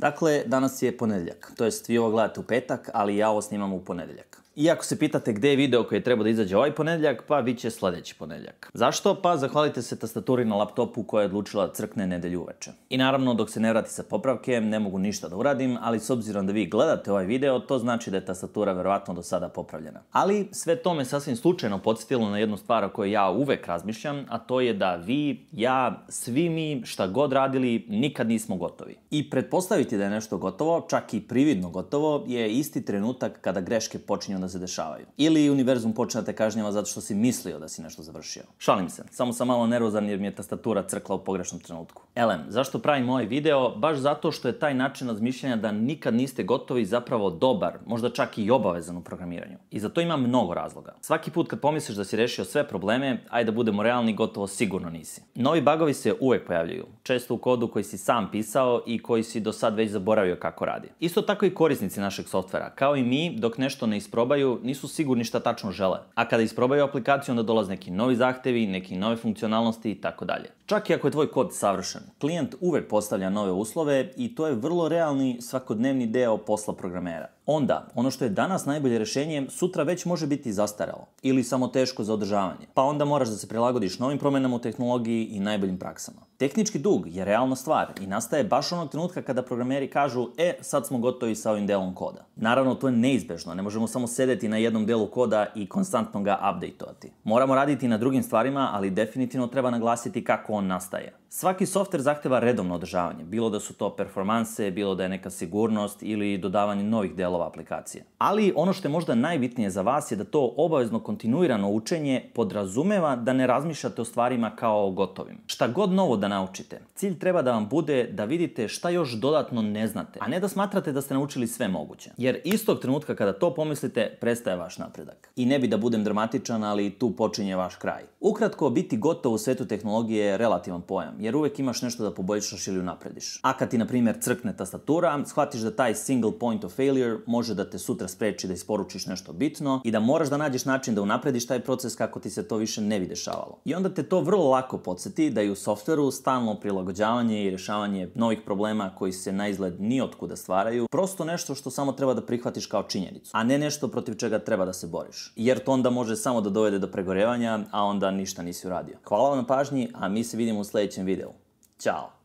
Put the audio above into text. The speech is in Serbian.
Dakle, danas je ponedjeljak, to jest vi ovo gledate u petak, ali ja ovo snimam u ponedjeljak. I ako se pitate gdje je video koji treba da izađe ovaj ponedjeljak, pa bit će sljedeći ponedjeljak. Zašto? Pa zahvalite se tastaturi na laptopu koja je odlučila crkne nedelju uveče. I naravno, dok se ne vrati sa popravke, ne mogu ništa da uradim, ali s obzirom da vi gledate ovaj video, to znači da je tastatura verovatno do sada popravljena. Ali sve to me sasvim slučajno podsjetilo na jednu stvar o kojoj ja uvek razmišljam, a to je da vi, ja, svi mi, šta god radili, nikad nismo gotovi. I pretpostaviti da je nešto gotovo, čak i prividno gotovo, je isti trenutak kada greške počinju da se dešavaju. Ili univerzum počne da te kažnjava zato što si mislio da si nešto završio. Šalim se, samo sam malo nervozan jer mi je tastatura crkla u pogrešnom trenutku. Elem, zašto pravim ovaj video? Baš zato što je taj način razmišljanja da nikad niste gotovi zapravo dobar, možda čak i obavezan u programiranju. I za to ima mnogo razloga. Svaki put kad pomisliš da si rešio sve probleme, ajde da budemo realni, gotovo sigurno nisi. Novi bagovi se uvek pojavljuju, često u kodu koji si sam pisao i koji si do sad već zaboravio kako radi. Isto tako i korisnici našeg softvera, kao i mi, dok nešto ne isprobaju, nisu sigurni šta tačno žele. A kada isprobaju aplikaciju, onda dolaze neki novi zahtevi, neki nove funkcionalnosti i tako dalje. Čak i ako je tvoj kod savršen, klijent uvek postavlja nove uslove i to je vrlo realni svakodnevni deo posla programera. Onda, ono što je danas najbolje rešenje, sutra već može biti zastaralo ili samo teško za održavanje. Pa onda moraš da se prilagodiš novim promenama u tehnologiji i najboljim praksama. Tehnički dug je realna stvar i nastaje baš onog trenutka kada programeri kažu sad smo gotovi sa ovim delom koda. Naravno, to je neizbežno, ne možemo samo sedeti na jednom delu koda i konstantno ga updateovati. Moramo raditi na drugim stvarima, ali definitivno treba naglasiti kako on nastaje. Svaki softver zahteva redovno održavanje, bilo da su to performanse, bilo da je neka sigurnost ili dodavanje novih delova aplikacije. Ali ono što je možda najbitnije za vas je da to obavezno kontinuirano učenje podrazumeva da ne razmišljate o stvarima kao o gotovim. Šta god novo da naučite, cilj treba da vam bude da vidite šta još dodatno ne znate, a ne da smatrate da ste naučili sve moguće. Jer istog trenutka kada to pomislite, prestaje vaš napredak. I ne bi da budem dramatičan, ali tu počinje vaš kraj. Ukratko, biti gotov u svetu tehnologije je relativan pojam, jer uvek imaš nešto da poboljšaš ili unaprediš. A kad ti, na primjer, crkne tastatura, shvatiš da taj single point of failure može da te sutra spreči da isporučiš nešto bitno i da moraš da nađeš način da unaprediš taj proces kako ti se to više ne bi dešavalo. I onda te to vrlo lako podsjeti da i u softveru stalno prilagođavanje i rešavanje novih problema koji se na izgled nijotkuda stvaraju, prosto nešto što samo treba da prihvatiš kao činjenicu, a ne nešto protiv čega treba da se boriš. Jer to onda može samo da dovede do pregorevanja, a onda ništa nisi uradio. Hvala vam na pažnji, a mi se vidimo u sljedećem videu. Ćao!